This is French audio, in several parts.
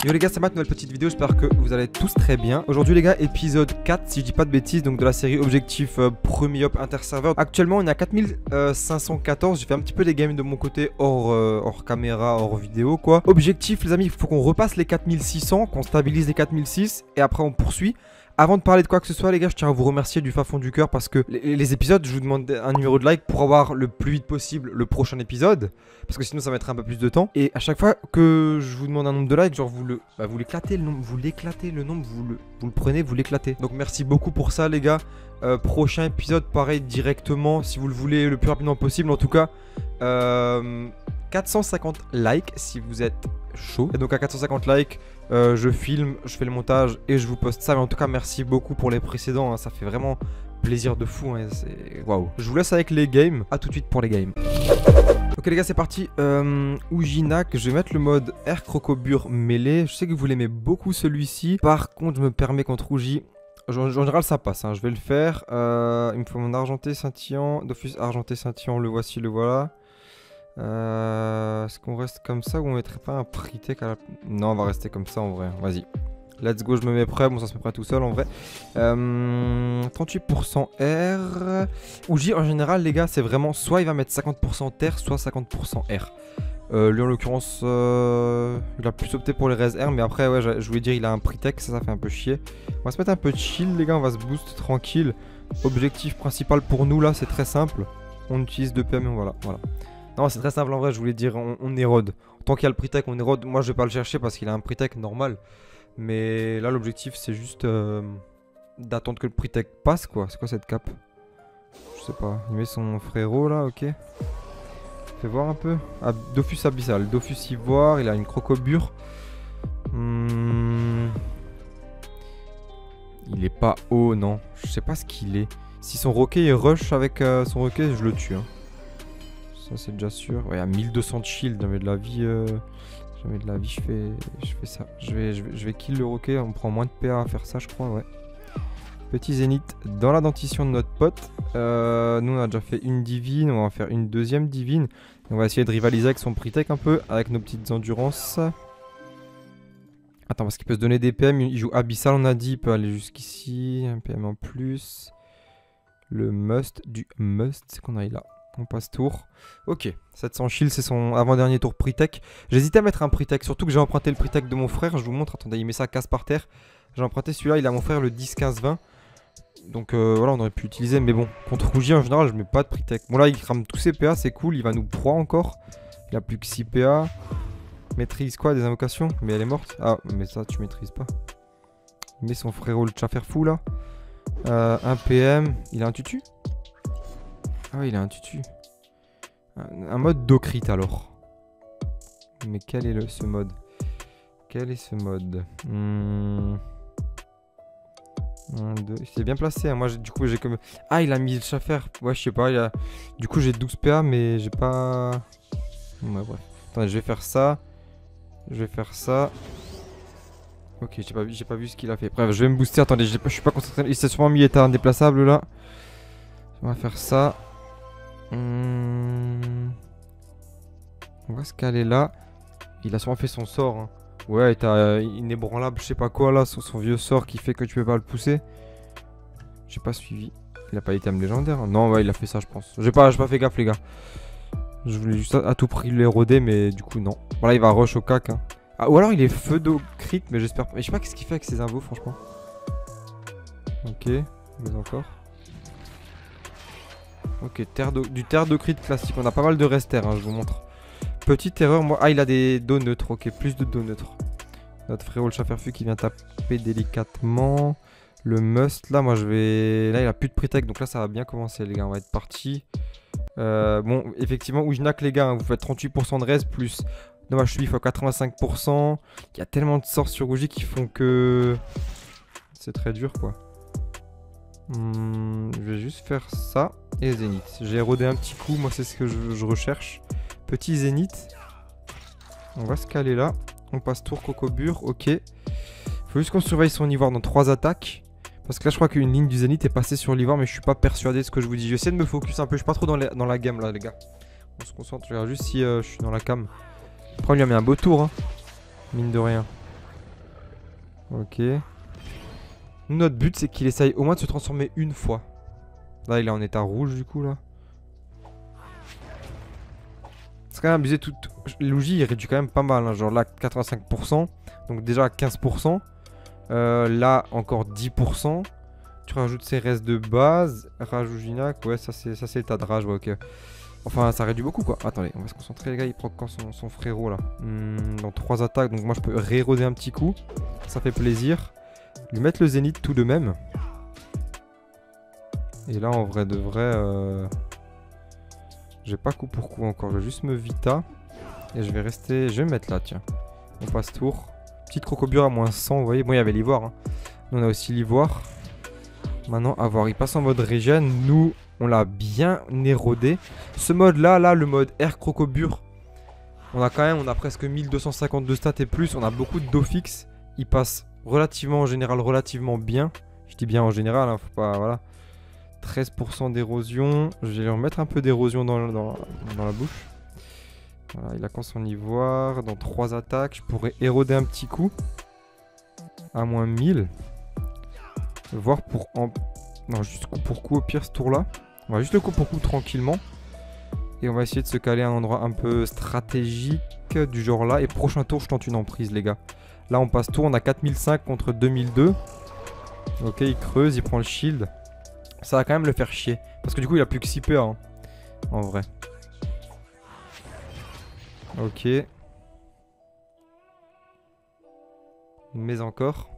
Yo les gars, c'est Matt, nouvelle petite vidéo, j'espère que vous allez tous très bien. Aujourd'hui les gars, épisode 4 si je dis pas de bêtises, donc de la série Objectif Premier Up Interserveur. Actuellement on est à 4514, j'ai fait un petit peu des games de mon côté hors caméra, hors vidéo quoi. Objectif les amis, il faut qu'on repasse les 4600, qu'on stabilise les 4006 et après on poursuit. Avant de parler de quoi que ce soit les gars, je tiens à vous remercier du fin fond du cœur parce que les épisodes, je vous demande un numéro de like pour avoir le plus vite possible le prochain épisode. Parce que sinon ça mettra un peu plus de temps. Et à chaque fois que je vous demande un nombre de likes, genre vous l'éclatez le nombre, vous le prenez, vous l'éclatez. Donc merci beaucoup pour ça les gars. Prochain épisode pareil directement si vous le voulez le plus rapidement possible. En tout cas 450 likes si vous êtes chaud. Et donc à 450 likes je filme, je fais le montage et je vous poste ça. Mais en tout cas merci beaucoup pour les précédents hein. Ça fait vraiment plaisir de fou hein. Waouh. Je vous laisse avec les games. A tout de suite pour les games. Ok les gars c'est parti. Ujinac, je vais mettre le mode Air Crocobure mêlé. Je sais que vous l'aimez beaucoup celui-ci. Par contre je me permets contre Uji. En général ça passe hein. Je vais le faire. Il me faut mon argenté scintillant. Dofus argenté scintillant, le voici, le voilà. Est-ce qu'on reste comme ça ou on mettrait pas un Pritech à la... Non on va rester comme ça en vrai. Vas-y. Let's go, je me mets prêt. Bon ça se met prêt tout seul en vrai. 38% R. Uji en général les gars c'est vraiment soit il va mettre 50% terre, soit 50% R. Lui en l'occurrence il a plus opté pour les res R. Mais après ouais je voulais dire il a un Pritech. Ça fait un peu chier. On va se mettre un peu chill les gars. On va se boost tranquille. Objectif principal pour nous là c'est très simple. On utilise 2 PM et voilà. Non c'est très simple en vrai, je voulais dire on érode. Tant qu'il y a le Pritech on érode. Moi je vais pas le chercher parce qu'il a un Pritech normal. Mais là l'objectif c'est juste d'attendre que le Pritech passe quoi. C'est quoi cette cape? Je sais pas. Il met son frérot là, ok. Fais voir un peu. Ah, Dofus abyssal, Dofus ivoire, il a une crocobure. Il est pas haut non. Je sais pas ce qu'il est. Si son roquet il rush avec son roquet je le tue hein. Ça c'est déjà sûr. Ouais, à 1200 de shield, jamais de la vie, je fais ça. Je vais kill le roquet, on prend moins de PA à faire ça je crois, ouais. Petit zénith dans la dentition de notre pote. Nous on a déjà fait une divine, on va en faire une deuxième divine. Et on va essayer de rivaliser avec son Pritech un peu, avec nos petites endurances. Attends, parce qu'il peut se donner des PM, il joue abyssal on a dit, il peut aller jusqu'ici, un PM en plus. Le must du must, c'est qu'on aille là. On passe tour. Ok, 700 shield, c'est son avant-dernier tour Pritech. J'hésitais à mettre un Pritech, surtout que j'ai emprunté le Pritech de mon frère. Je vous montre, attendez, il met sa casse par terre. J'ai emprunté celui-là, il a mon frère le 10, 15, 20. Donc voilà, on aurait pu l'utiliser. Mais bon, contre Rougi en général, je mets pas de Pritech. Bon là, il crame tous ses PA, c'est cool. Il va nous proie encore. Il a plus que 6 PA. Maîtrise quoi, des invocations? Mais elle est morte. Ah, mais ça, tu maîtrises pas. Il met son frérot le Chaferfou là. Un PM. Il a un tutu? Ah oui, il a un tutu. Un mode Docrit alors. Mais quel est ce mode? Quel est ce mode? C'est bien placé. Hein. Moi, du coup, j'ai comme... Ah, il a mis le Chafer. Ouais, je sais pas. Du coup, j'ai 12 PA, mais j'ai pas... Ouais, bref. Attendez, je vais faire ça. Je vais faire ça. Ok, j'ai pas vu ce qu'il a fait. Bref, je vais me booster. Attendez, je suis pas concentré. Il s'est sûrement mis état indéplaçable là. On va faire ça. On va se caler là. Il a sûrement fait son sort hein. Ouais, t'as inébranlable, je sais pas quoi là, son vieux sort qui fait que tu peux pas le pousser. J'ai pas suivi. Il a pas item légendaire hein. Non ouais il a fait ça je pense. J'ai pas fait gaffe les gars. Je voulais juste à tout prix l'éroder mais du coup non. Voilà il va rush au cac hein. Ah, ou alors il est feu d'eau crit mais j'espère pas. Mais je sais pas qu'est-ce qu'il fait avec ses invos franchement. Ok, mais encore. Ok, du terre de crit classique. On a pas mal de rester, hein, je vous montre. Petite erreur, moi. Ah, il a des dos neutres. Ok, plus de dos neutres. Notre frérot le Chaferfu qui vient taper délicatement. Le must, là, moi je vais. Là, il a plus de Pritech. Donc là, ça va bien commencer, les gars. On va être parti. Bon, effectivement, Ujinac, les gars, hein, vous faites 38% de res plus. Dommage, je suis fois 85%. Il y a tellement de sorts sur Uji qui font que. C'est très dur, quoi. Je vais juste faire ça et zénith. J'ai érodé un petit coup, moi c'est ce que je recherche. Petit zénith. On va se caler là. On passe tour crocobure, ok. Faut juste qu'on surveille son ivoire dans 3 attaques. Parce que là je crois qu'une ligne du zénith est passée sur l'ivoire mais je suis pas persuadé de ce que je vous dis. Je vais essayer de me focus un peu, je suis pas trop dans la game là les gars. On se concentre, je regarde juste si je suis dans la cam. Après on lui a mis un beau tour hein. Mine de rien. Ok. Nous, notre but, c'est qu'il essaye au moins de se transformer une fois. Là, il est en état rouge, du coup, là. C'est quand même abusé. Luigi, il réduit quand même pas mal. Hein. Genre là, 85%. Donc déjà à 15%. Là, encore 10%. Tu rajoutes ses restes de base. Rajoute Ginac. Ouais, ça, c'est l'état de rage. Ouais, ok. Enfin, ça réduit beaucoup, quoi. Attendez, on va se concentrer, les gars. Il prend quand son frérot, là. Dans 3 attaques. Donc moi, je peux rééroder un petit coup. Ça fait plaisir. Lui mettre le zénith tout de même. Et là, en vrai de vrai... J'ai pas coup pour coup encore. Je vais juste me vita. Et je vais rester... Je vais me mettre là, tiens. On passe tour. Petite crocobure à moins 100, vous voyez. Bon, il y avait l'ivoire. Hein. Nous, on a aussi l'ivoire. Maintenant, à voir. Il passe en mode régène. Nous, on l'a bien érodé. Ce mode-là, là, le mode air crocobure. On a presque 1252 stats et plus. On a beaucoup de dos fixes. Il passe relativement, en général, relativement bien. Je dis bien en général, hein, faut pas... Voilà. 13% d'érosion. Je vais lui remettre un peu d'érosion dans la bouche. Voilà, il a quand son ivoire. Dans 3 attaques, je pourrais éroder un petit coup. À moins 1000. Voir pour... Non, juste coup pour coup au pire ce tour-là. On va juste le coup pour coup tranquillement. Et on va essayer de se caler à un endroit un peu stratégique du genre là. Et prochain tour, je tente une emprise, les gars. Là, on passe tour. On a 4005 contre 2002. Ok, il creuse, il prend le shield. Ça va quand même le faire chier. Parce que du coup, il a plus que 6 PA. Hein, en vrai. Ok. Mais encore.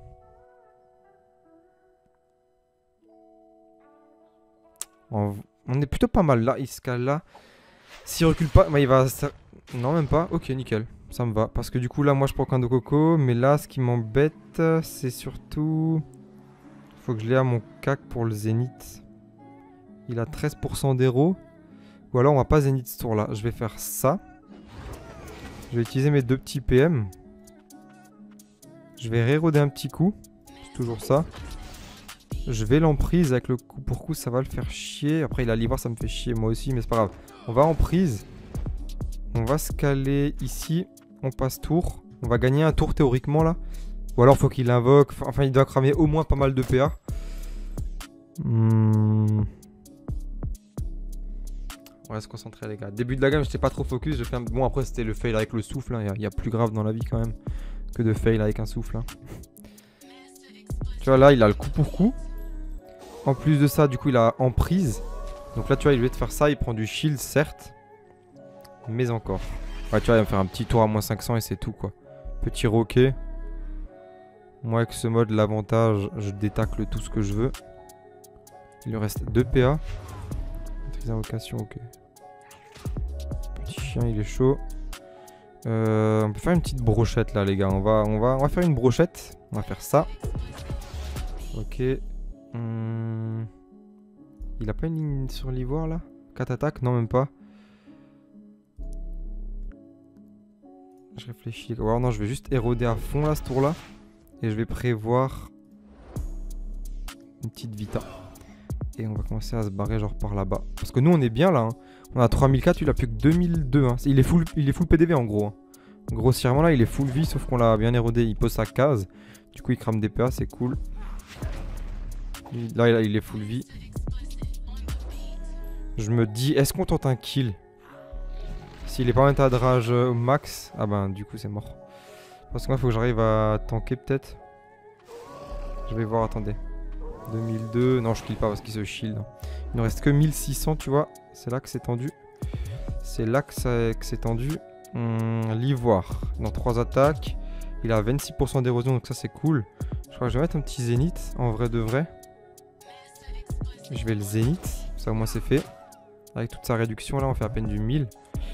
On est plutôt pas mal là. Il se cale là. S'il recule pas, bah, il va... Non, même pas. Ok, nickel. Ça me va. Parce que du coup, là, moi, je prends qu'un de coco. Mais là, ce qui m'embête, c'est surtout... Faut que je l'ai à mon cac pour le zénith. Il a 13% d'héros. Ou alors on va pas zénith ce tour là. Je vais faire ça. Je vais utiliser mes 2 petits PM. Je vais réroder un petit coup. C'est toujours ça. Je vais l'emprise avec le coup pour coup. Ça va le faire chier. Après il a l'ivoire, ça me fait chier moi aussi. Mais c'est pas grave. On va en prise. On va se caler ici. On passe tour. On va gagner un tour théoriquement là. Ou alors faut qu'il invoque. Enfin il doit cramer au moins pas mal de PA. On va se concentrer les gars. Début de la game j'étais pas trop focus. J'ai fait un... Bon après c'était le fail avec le souffle. Hein. Il y a plus grave dans la vie quand même que de fail avec un souffle. Hein. Tu vois là il a le coup pour coup. En plus de ça du coup il a emprise. Donc là tu vois il veut te faire ça. Il prend du shield certes. Mais encore. Ouais tu vois il va me faire un petit tour à moins 500 et c'est tout quoi. Petit roquet. Moi avec ce mode l'avantage je détacle tout ce que je veux. Il lui reste 2 PA. Maîtrise invocation ok. Petit chien il est chaud. On peut faire une petite brochette là les gars. On va faire une brochette. On va faire ça. Ok. Il a pas une ligne sur l'ivoire là? 4 attaques? Non même pas. Je réfléchis. Oh, non je vais juste éroder à fond là ce tour là. Et je vais prévoir une petite vita. Et on va commencer à se barrer genre par là-bas. Parce que nous on est bien là. Hein. On a 3004, il a plus que 2002. Hein. Il est full PDV en gros. Hein. Grossièrement là il est full vie sauf qu'on l'a bien érodé. Il pose sa case. Du coup il crame des PA, c'est cool. Là il est full vie. Je me dis, est-ce qu'on tente un kill? S'il est pas en état de rage max. Ah ben du coup c'est mort. Parce que moi il faut que j'arrive à tanker peut-être. Je vais voir, attendez. 2002, non je kill pas parce qu'il se shield. Il ne reste que 1600 tu vois. C'est là que c'est tendu. C'est là que c'est tendu. L'ivoire, dans 3 attaques. Il a 26% d'érosion donc ça c'est cool. Je crois que je vais mettre un petit zénith en vrai de vrai. Je vais le zénith, ça au moins c'est fait. Avec toute sa réduction là on fait à peine du 1000.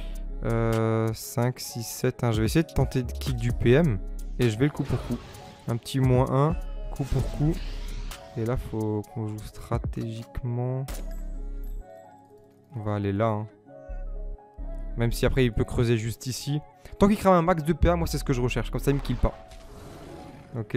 5, 6, 7, 1. Je vais essayer de tenter de kick du PM. Et je vais le coup pour coup. Un petit moins 1, coup pour coup. Et là faut qu'on joue stratégiquement. On va aller là. Hein. Même si après il peut creuser juste ici. Tant qu'il crame un max de PA, moi c'est ce que je recherche. Comme ça il me kill pas. Ok.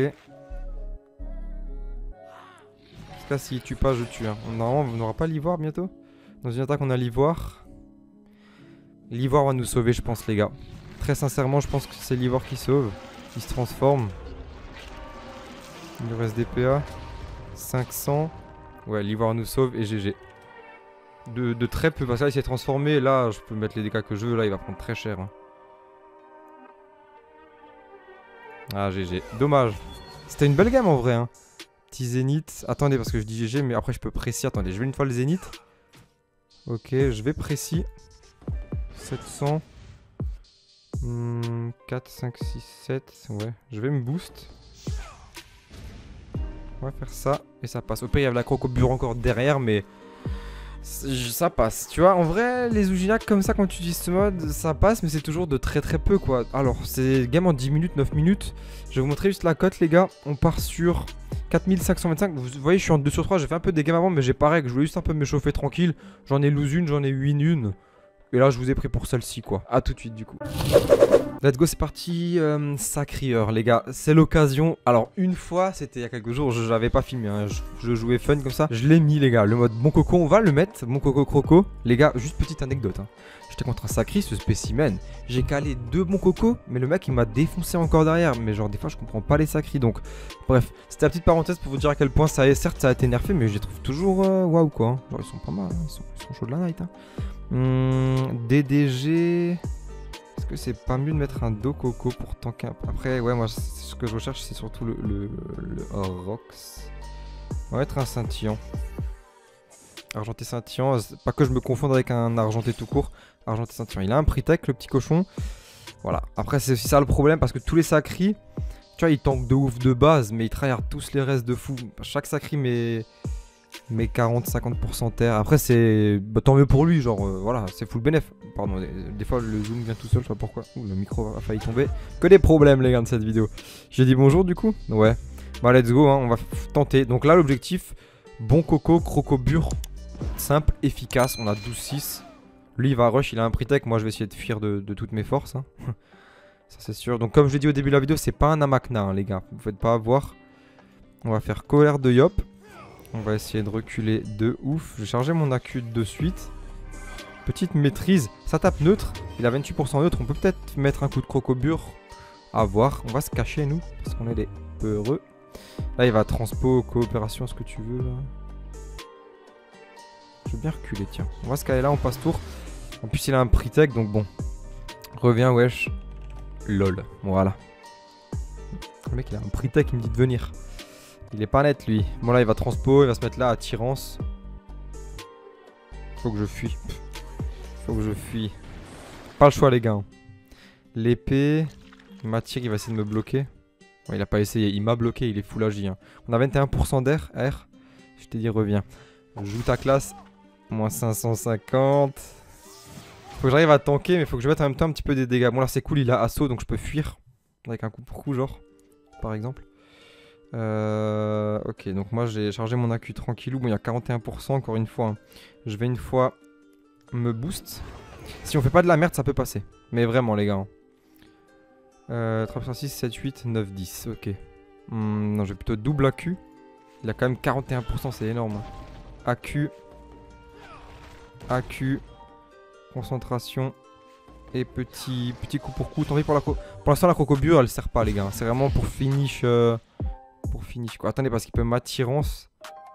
Parce que là s'il tue pas je tue. Hein. Normalement on n'aura pas l'ivoire bientôt. Dans une attaque on a l'ivoire. L'ivoire va nous sauver je pense les gars. Très sincèrement je pense que c'est l'ivoire qui sauve. Il se transforme. Il nous reste des PA. 500. Ouais, l'ivoire nous sauve et GG. De très peu, parce que là il s'est transformé. Là, je peux mettre les dégâts que je veux. Là, il va prendre très cher. Hein. Ah, GG. Dommage. C'était une belle game en vrai. Hein. Petit zénith. Attendez, parce que je dis GG, mais après je peux précis. Attendez, je vais une fois le zénith. Ok, je vais précis. 700. 4, 5, 6, 7. Ouais, je vais me boost. On va faire ça. Et ça passe. Au pire, il y a la crocobure encore derrière, mais ça passe. Tu vois, en vrai, les Ouginac comme ça, quand tu utilises ce mode, ça passe, mais c'est toujours de très très peu, quoi. Alors, c'est game en 10 minutes, 9 minutes. Je vais vous montrer juste la cote, les gars. On part sur 4525. Vous voyez, je suis en 2 sur 3. J'ai fait un peu des games avant, mais j'ai pareil que je voulais juste un peu m'échauffer tranquille. J'en ai lose une, j'en ai win une. Et là, je vous ai pris pour celle-ci, quoi. A tout de suite, du coup. Let's go, c'est parti. Sacrieur, les gars. C'est l'occasion. Alors, une fois, c'était il y a quelques jours, je l'avais pas filmé. Hein. Je jouais fun comme ça. Je l'ai mis, les gars. Le mode bon coco, on va le mettre. Bon coco croco. Les gars, juste petite anecdote. Hein. J'étais contre un sacri, ce spécimen. J'ai calé 2 bons cocos, mais le mec, il m'a défoncé encore derrière. Mais genre, des fois, je comprends pas les sacris. Donc, bref, c'était la petite parenthèse pour vous dire à quel point ça a, certes, ça a été nerfé, mais je les trouve toujours waouh, quoi. Hein. Genre, ils sont pas mal. Hein. Ils sont chauds de la night. Hein. DDG. Est-ce que c'est pas mieux de mettre un dos coco pour tanker un peu? Après, ouais, moi, ce que je recherche, c'est surtout le Rox. On va mettre un scintillant. Argenté scintillant. Pas que je me confonde avec un argenté tout court. Argenté scintillant. Il a un prix-tech, le petit cochon. Voilà. Après, c'est aussi ça le problème parce que tous les sacris, tu vois, ils tankent de ouf de base, mais ils tryhardent tous les restes de fou. Chaque sacri, mais 40-50% terre. Après, c'est bah, tant mieux pour lui. Genre, voilà, c'est full bénéf. Pardon, des fois le zoom vient tout seul, je sais pas pourquoi. Ouh, le micro a failli tomber. Que des problèmes, les gars, de cette vidéo. J'ai dit bonjour du coup. Ouais. Bah, let's go, hein, on va tenter. Donc là, l'objectif, bon coco, crocobure. Simple, efficace. On a 12-6. Lui, il va rush, il a un prix-tech. Moi, je vais essayer de fuir de toutes mes forces. Hein. Ça, c'est sûr. Donc, comme je l'ai dit au début de la vidéo, c'est pas un Amakna, hein, les gars. Vous faites pas avoir. On va faire colère de Yop. On va essayer de reculer de ouf. Je vais charger mon accu de suite. Petite maîtrise. Ça tape neutre. Il a 28% neutre. On peut peut-être mettre un coup de crocobure. À voir. On va se cacher, nous. Parce qu'on est des peureux. Là, il va transpo, coopération, ce que tu veux. Là. Je vais bien reculer, tiens. On va se caler là, on passe tour. En plus, il a un prix-tech, donc bon. Reviens, wesh. Lol. Voilà. Le mec, il a un prix-tech, il me dit de venir. Il est pas net, lui. Bon, là, il va transpo, il va se mettre là, attirance. Faut que je fuis. Faut que je fuis. Pas le choix, les gars. L'épée. Il m'attire, il va essayer de me bloquer. Bon, il a pas essayé, il m'a bloqué, il est full agi. Hein. On a 21% d'air, R. Je t'ai dit, reviens. Joue ta classe. Moins 550. Faut que j'arrive à tanker, mais faut que je mette en même temps un petit peu des dégâts. Bon, là, c'est cool, il a assaut, donc je peux fuir. Avec un coup pour coup, genre. Par exemple. Ok, donc moi j'ai chargé mon accu tranquillou. Bon, il y a 41% encore une fois. Hein. Je vais une fois me boost. Si on fait pas de la merde, ça peut passer. Mais vraiment, les gars. 306, 7, 8, 9, 10. Ok. Non, je vais plutôt double accu. Il a quand même 41%, c'est énorme. Hein. Accu. Accu. Concentration. Et petit coup pour coup. Tant pis pour la Pour l'instant, la crocobure, elle sert pas, les gars. C'est vraiment pour finish. Pour finish quoi. Attendez, parce qu'il peut m'attirance.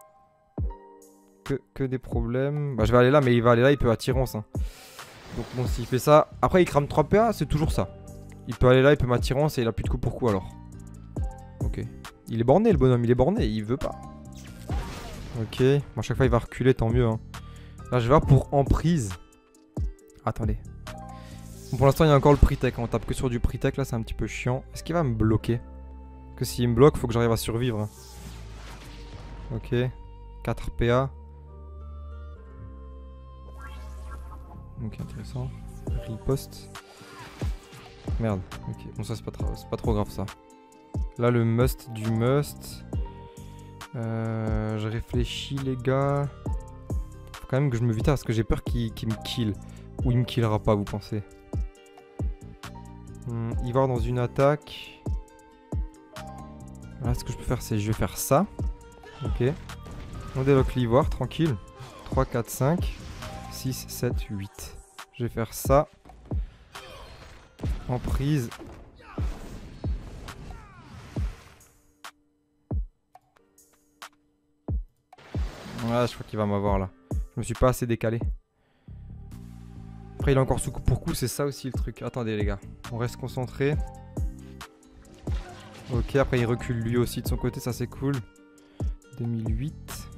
Que des problèmes. Bah, je vais aller là, mais il va aller là, il peut attirance. Hein. Donc, bon, s'il fait ça. Après, il crame 3 PA, c'est toujours ça. Il peut aller là, il peut m'attirance et il a plus de coup pour coup alors. Ok. Il est borné, le bonhomme, il est borné, il veut pas. Ok. Bon, à chaque fois, il va reculer, tant mieux. Hein. Là, je vais voir pour emprise. Attendez. Bon, pour l'instant, il y a encore le prix-tech. On tape que sur du prix-tech, là, c'est un petit peu chiant. Est-ce qu'il va me bloquer? Que s'il me bloque, faut que j'arrive à survivre. Ok. 4 PA. Ok, intéressant. Riposte. Merde. Ok. Bon, ça, c'est pas trop grave, ça. Là, le must du must. Je réfléchis, les gars. Faut quand même que je me vite parce que j'ai peur qu'il me kill. Ou il me killera pas, vous pensez? Ivoire dans une attaque. Là, ce que je peux faire, c'est je vais faire ça. Ok. On débloque l'ivoire, tranquille. 3, 4, 5, 6, 7, 8. Je vais faire ça. En prise. Ouais, je crois qu'il va m'avoir là. Je me suis pas assez décalé. Après, il est encore sous coup pour coup, c'est ça aussi le truc. Attendez, les gars. On reste concentré. Ok, après, il recule lui aussi de son côté, ça c'est cool. 2008.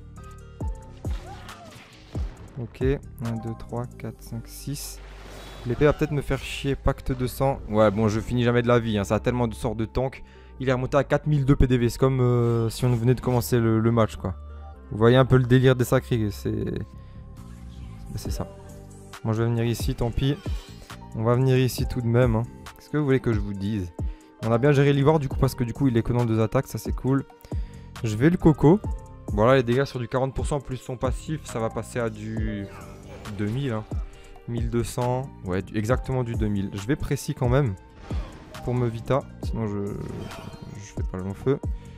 Ok, 1, 2, 3, 4, 5, 6. L'épée va peut-être me faire chier. Pacte de sang. Ouais, bon, je finis jamais de la vie. Hein. Ça a tellement de sortes de tanks. Il est remonté à 4002 PDV. C'est comme si on venait de commencer le match, quoi. Vous voyez un peu le délire des sacrés. C'est ça. Moi, je vais venir ici, tant pis. On va venir ici tout de même. Hein. Qu'est-ce que vous voulez que je vous dise? On a bien géré l'Ivoire, du coup, parce que du coup, il est que dans 2 attaques. Ça, c'est cool. Je vais le coco. Voilà, les dégâts sur du 40% plus son passif, ça va passer à du 2000. Hein. 1200. Ouais, exactement du 2000. Je vais précis quand même. Pour me vita. Sinon, je fais pas le long feu.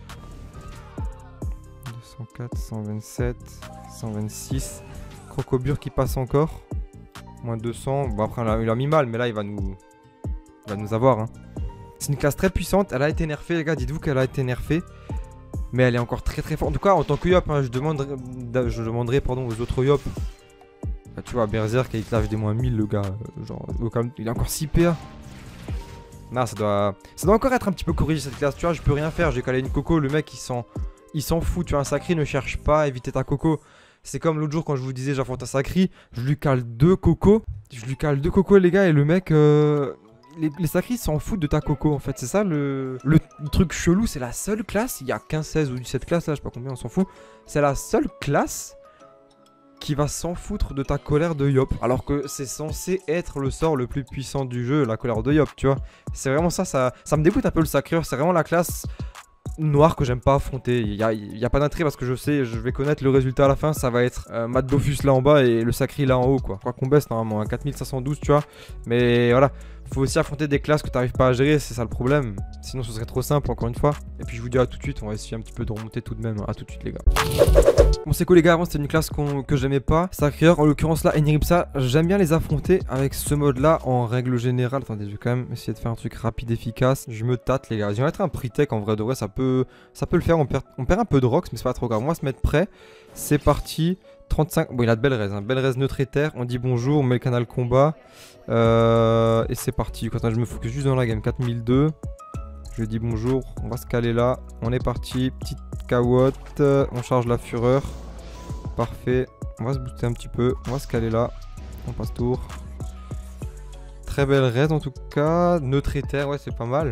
204, 127, 126. Crocobure qui passe encore. Moins 200. Bon, après, il a mis mal, mais là, il va nous avoir. Hein. C'est une classe très puissante. Elle a été nerfée, les gars. Dites-vous qu'elle a été nerfée. Mais elle est encore très très forte. En tout cas, en tant que Yop, hein, je demanderai pardon, aux autres Yop. Bah, tu vois, Berserk avec lâche des moins 1000, le gars. Genre, il a encore 6 PA. Non, ça doit encore être un petit peu corrigé cette classe. Tu vois, je peux rien faire. J'ai calé une coco. Le mec, il s'en fout. Tu vois, un sacré ne cherche pas à éviter ta coco. C'est comme l'autre jour quand je vous disais j'affronte un sacré. Je lui cale 2 cocos. Les gars. Et le mec. Les sacris s'en foutent de ta coco en fait, c'est ça le truc chelou, c'est la seule classe, il y a 15, 16 ou 17 classes là, je sais pas combien, on s'en fout. C'est la seule classe qui va s'en foutre de ta colère de Yop. Alors que c'est censé être le sort le plus puissant du jeu, la colère de Yop, tu vois. C'est vraiment ça me dégoûte un peu le sacreur, c'est vraiment la classe noire que j'aime pas affronter. Il y a pas d'intérêt parce que je sais, je vais connaître le résultat à la fin, ça va être Matt Dofus là en bas et le sacré là en haut quoi. Quoi qu'on baisse normalement à 4512 tu vois. Mais voilà, faut aussi affronter des classes que t'arrives pas à gérer, c'est ça le problème. Sinon ce serait trop simple encore une fois. Et puis je vous dis à tout de suite, on va essayer un petit peu de remonter tout de même. À tout de suite les gars. Bon c'est cool les gars, avant c'était une classe que j'aimais pas. Sacreur, en l'occurrence là, Eniripsa, j'aime bien les affronter avec ce mode là en règle générale. Attendez, je vais quand même essayer de faire un truc rapide, efficace. Je me tâte les gars, je vais mettre un pre-tech en vrai de vrai, ça peut le faire, on perd un peu de rocks mais c'est pas trop grave. On va se mettre prêt, c'est parti. 35, bon il a de belles raises, hein. Belle raise neutre et terre, on dit bonjour, on met le canal combat. Et c'est parti, quand je me focus juste dans la game, 4002. Je dis bonjour, on va se caler là, on est parti, petite cawotte, on charge la fureur. Parfait, on va se booster un petit peu, on va se caler là, on passe tour. Très belle raise en tout cas, neutre et terre, ouais c'est pas mal.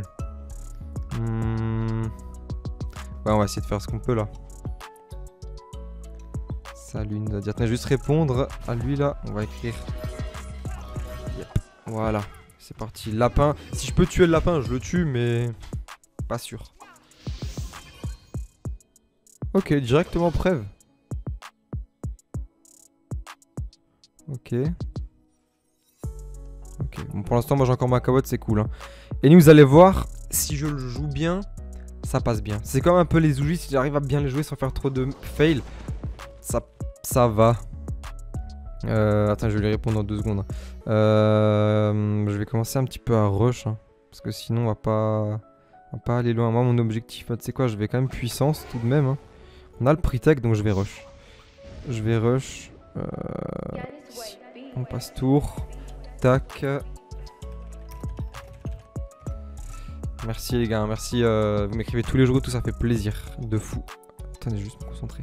Ouais on va essayer de faire ce qu'on peut là. Salut, on va dire, je vais juste répondre à lui là, on va écrire. Yep. Voilà, c'est parti, lapin. Si je peux tuer le lapin, je le tue, mais pas sûr. Ok, directement preuve. Ok. Ok, bon pour l'instant moi j'ai encore ma cabotte, c'est cool. Hein. Et vous allez voir, si je le joue bien, ça passe bien. C'est comme un peu les Oujis, si j'arrive à bien les jouer sans faire trop de fail, ça va. Attends, je vais lui répondre dans 2 secondes. Je vais commencer un petit peu à rush. Hein, parce que sinon, on va pas aller loin. Moi, mon objectif, tu sais quoi, je vais quand même puissance tout de même. Hein. On a le pre-tech, donc je vais rush. Je vais rush. On passe tour. Tac. Merci les gars, merci. Vous m'écrivez tous les jours, tout ça fait plaisir. De fou. Attendez, juste me concentrer.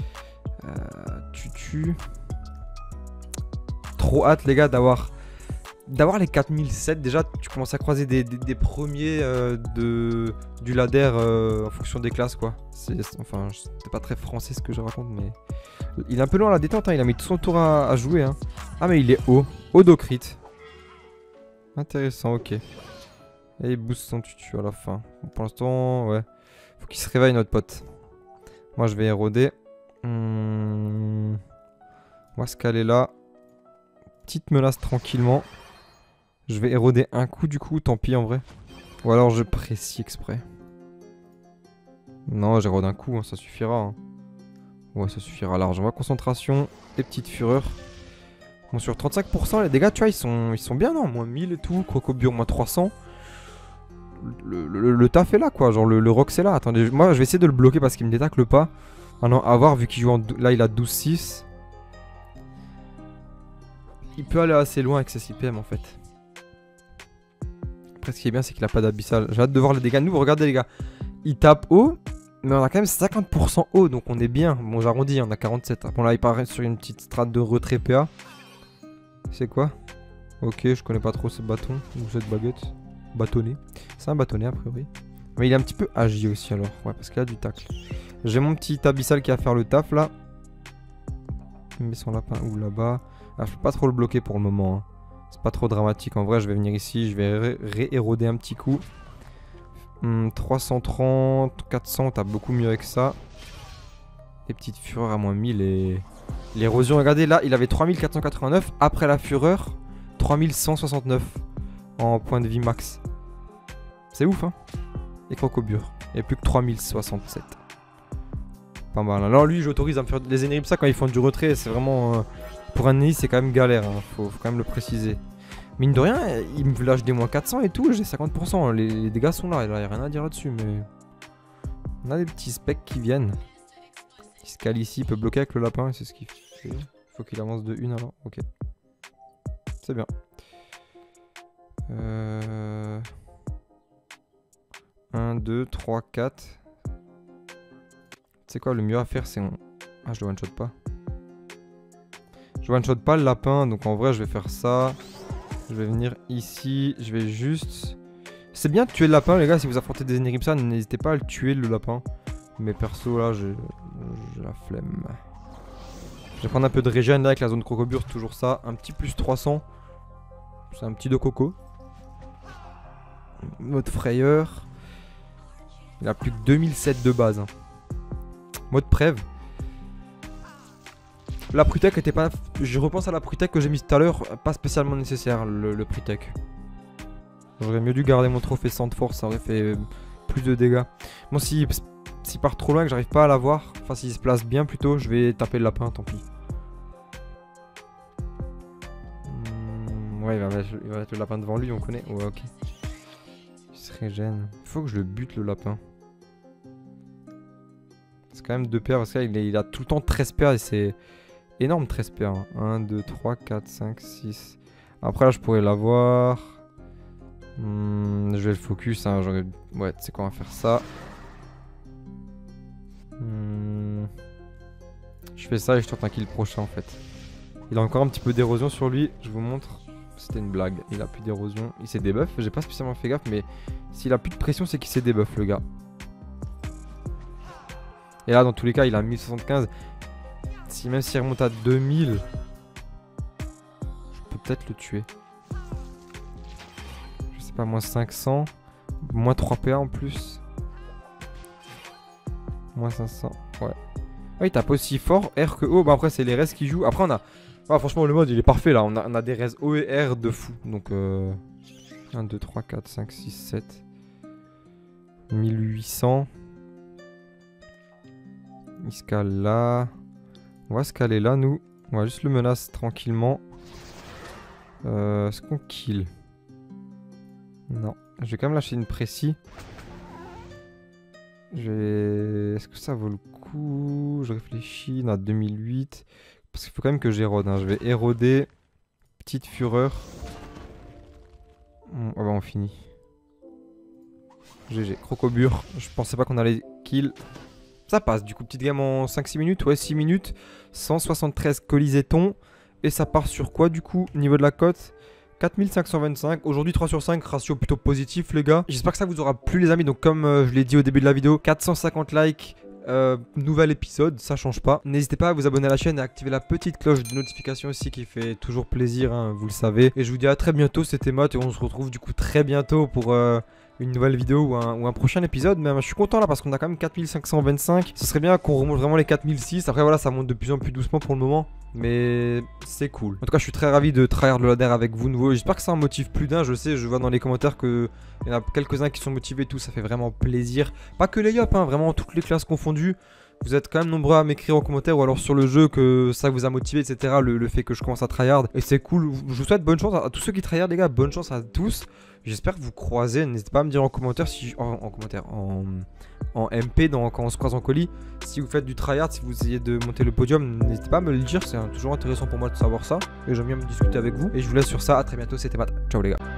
Trop hâte les gars d'avoir les 4007. Déjà tu commences à croiser des premiers du ladder en fonction des classes quoi. Enfin c'est pas très français ce que je raconte mais il est un peu loin à la détente hein. Il a mis tout son tour à jouer hein. Ah mais il est haut Docrit. Intéressant, ok. Et il booste son tutu à la fin. Bon, pour l'instant ouais. Faut qu'il se réveille notre pote. Moi je vais éroder. On va se caler là. Petite menace tranquillement. Je vais éroder un coup du coup, tant pis en vrai. Ou alors je précis exprès. Non, j'érode un coup, hein, ça suffira. Hein. Ouais, ça suffira large. On va concentration et petite fureur. Bon, sur 35%, les dégâts, tu vois, ils sont bien, non? Moins 1000 et tout. Crocobure, moins 300. Le taf est là, quoi. Genre, le rock, c'est là. Attendez, moi, je vais essayer de le bloquer parce qu'il me détacle pas. Ah non, à voir vu qu'il joue en... Là il a 12-6. Il peut aller assez loin avec ses 6 PM en fait. Après ce qui est bien c'est qu'il a pas d'abyssal. J'ai hâte de voir les dégâts. Nous regardez les gars. Il tape haut. Mais on a quand même 50% haut donc on est bien. Bon j'arrondis, on a 47. Bon là il part sur une petite strate de retrait PA. C'est quoi? Ok, je connais pas trop ce bâton ou cette baguette. Bâtonnet. C'est un bâtonnet a priori. Mais il est un petit peu agi aussi alors. Ouais parce qu'il a du tacle. J'ai mon petit abyssal qui va faire le taf là. Il met son lapin où là-bas. Ah, je peux pas trop le bloquer pour le moment. Hein. C'est pas trop dramatique. En vrai, je vais venir ici. Je vais rééroder un petit coup. 330, 400. T'as beaucoup mieux avec ça. Les petites fureurs à moins 1000 et... L'érosion, regardez là, il avait 3489. Après la fureur, 3169 en point de vie max. C'est ouf, hein. Et crocobure. Il n'y a plus que 3067. Pas mal. Alors lui, j'autorise à me faire les ennemis ça quand ils font du retrait. C'est vraiment... pour un ennemi, c'est quand même galère. Hein. Faut quand même le préciser. Mine de rien, il me lâche des moins 400 et tout. J'ai 50%. Les dégâts sont là. Il n'y a rien à dire là-dessus. Mais... on a des petits specs qui viennent. Il se cale ici. Il peut bloquer avec le lapin. C'est ce qu'il fait. Faut qu'il avance de 1 alors. Ok. C'est bien. 1, 2, 3, 4. C'est quoi le mieux à faire c'est... Ah je le one shot pas. Je one shot pas le lapin donc en vrai je vais faire ça. Je vais venir ici. Je vais juste... C'est bien de tuer le lapin les gars si vous affrontez des ennemis ça. N'hésitez pas à le tuer le lapin. Mais perso là j'ai la flemme. Je vais prendre un peu de régène là avec la zone crocobure. C'est toujours ça. Un petit plus 300. C'est un petit de coco. Mode frayeur. Il a plus que 2007 de base. Hein. Mode prève. La prutec était pas... Je repense à la prutec que j'ai mise tout à l'heure. Pas spécialement nécessaire le prutec. J'aurais mieux dû garder mon trophée sans de force. Ça aurait fait plus de dégâts. Bon s'il part trop loin que j'arrive pas à l'avoir. Enfin s'il se place bien plutôt. Je vais taper le lapin tant pis. Ouais il va mettre le lapin devant lui on connaît. Ouais ok. Il se régène. Il faut que je le bute le lapin. C'est quand même 2 paires parce qu'il a tout le temps 13 paires et c'est énorme 13 paires. 1, 2, 3, 4, 5, 6. Après là je pourrais l'avoir. Je vais le focus. Hein, ouais, tu sais quoi, on va faire ça. Je fais ça et je tente un kill prochain en fait. Il a encore un petit peu d'érosion sur lui. Je vous montre. C'était une blague. Il a plus d'érosion. Il s'est debuff. J'ai pas spécialement fait gaffe mais s'il a plus de pression c'est qu'il s'est debuff le gars. Et là, dans tous les cas, il a 1075. Même s'il remonte à 2000, je peux peut-être le tuer. Je sais pas, moins 500. Moins 3 PA en plus. Moins 500. Ouais. Ouais, il tape aussi fort R que O. Bah après, c'est les res qui jouent. Après, on a... Ah, franchement, le mode, il est parfait là. On a des res O et R de fou. Donc, 1, 2, 3, 4, 5, 6, 7. 1800. Il se cale là. On va se caler là, nous. On va juste le menacer tranquillement. Est-ce qu'on kill? Non. Je vais quand même lâcher une précis. Est-ce que ça vaut le coup? Je réfléchis. On a 2008. Parce qu'il faut quand même que j'érode. Hein. Je vais éroder. Petite fureur. Ah bah on finit. GG. Crocobure. Je pensais pas qu'on allait kill. Ça passe, du coup, petite game en 5-6 minutes. Ouais, 6 minutes. 173 colisétons. Et ça part sur quoi, du coup, au niveau de la cote? 4525. Aujourd'hui, 3 sur 5. Ratio plutôt positif, les gars. J'espère que ça vous aura plu, les amis. Donc, comme je l'ai dit au début de la vidéo, 450 likes. Nouvel épisode, ça change pas. N'hésitez pas à vous abonner à la chaîne et à activer la petite cloche de notification aussi qui fait toujours plaisir, hein, vous le savez. Et je vous dis à très bientôt, c'était Mott et on se retrouve du coup très bientôt pour une nouvelle vidéo ou un prochain épisode. Mais je suis content là parce qu'on a quand même 4525. Ce serait bien qu'on remonte vraiment les 4006. Après voilà, ça monte de plus en plus doucement pour le moment. Mais c'est cool. En tout cas, je suis très ravi de tryhard le ladder avec vous nouveau. J'espère que ça en motive plus d'un. Je sais, je vois dans les commentaires qu'il y en a quelques-uns qui sont motivés et tout. Ça fait vraiment plaisir. Pas que les yop, hein, vraiment toutes les classes confondues. Vous êtes quand même nombreux à m'écrire en commentaire ou alors sur le jeu que ça vous a motivé, etc. Le fait que je commence à tryhard. Et c'est cool. Je vous souhaite bonne chance à tous ceux qui tryhard, les gars. Bonne chance à tous. J'espère que vous croisez. N'hésitez pas à me dire en commentaire si en MP quand on se croise en colis. Si vous faites du tryhard, si vous essayez de monter le podium, n'hésitez pas à me le dire. C'est toujours intéressant pour moi de savoir ça. Et j'aime bien me discuter avec vous. Et je vous laisse sur ça. À très bientôt. C'était Matt. Ciao les gars.